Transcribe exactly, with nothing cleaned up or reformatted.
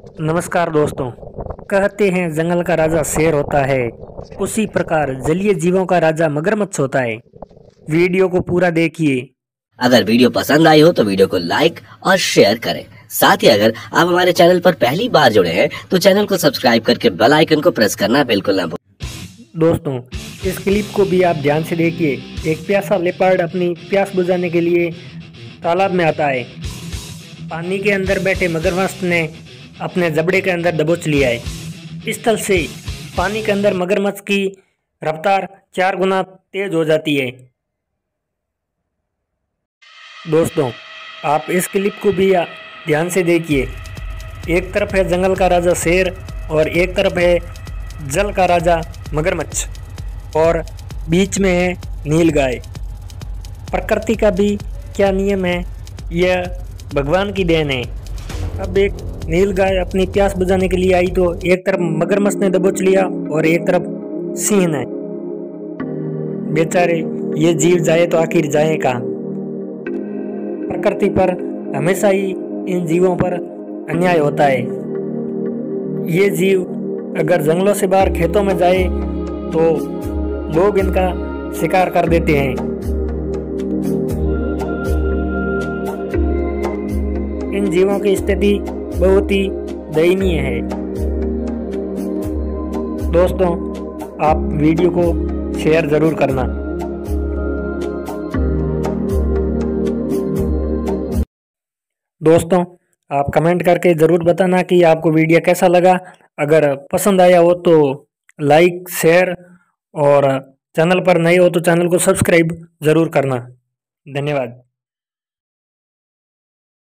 नमस्कार दोस्तों। कहते हैं जंगल का राजा शेर होता है, उसी प्रकार जलीय जीवों का राजा मगरमच्छ होता है। वीडियो को पूरा देखिए। अगर वीडियो पसंद आई हो तो वीडियो को लाइक और शेयर करें। साथ ही अगर आप हमारे चैनल पर पहली बार जुड़े हैं तो चैनल को सब्सक्राइब करके बेल आइकन को प्रेस करना बिल्कुल ना भूलें। दोस्तों, इस क्लिप को भी आप ध्यान से देखिए। एक प्यासा लेपर्ड अपनी प्यास बुझाने के लिए तालाब में आता है। पानी के अंदर बैठे मगरमच्छ ने अपने जबड़े के अंदर दबोच लिया है। इस तरह से पानी के अंदर मगरमच्छ की रफ्तार चार गुना तेज हो जाती है। दोस्तों, आप इस क्लिप को भी ध्यान से देखिए। एक तरफ है जंगल का राजा शेर और एक तरफ है जल का राजा मगरमच्छ और बीच में है नीलगाय। प्रकृति का भी क्या नियम है, यह भगवान की देन है। अब एक नीलगाय अपनी प्यास बुझाने के लिए आई तो एक तरफ मगरमच्छ ने दबोच लिया और एक तरफ सिंह ने। बेचारे ये जीव जाए तो आखिर जाए कहाँ। प्रकृति पर हमेशा ही इन जीवों पर अन्याय होता है। ये जीव अगर जंगलों से बाहर खेतों में जाए तो लोग इनका शिकार कर देते हैं। इन जीवों की स्थिति बहुत ही दयनीय है। दोस्तों, आप वीडियो को शेयर जरूर करना। दोस्तों, आप कमेंट करके ज़रूर बताना कि आपको वीडियो कैसा लगा। अगर पसंद आया हो तो लाइक शेयर और चैनल पर नए हो तो चैनल को सब्सक्राइब ज़रूर करना। धन्यवाद।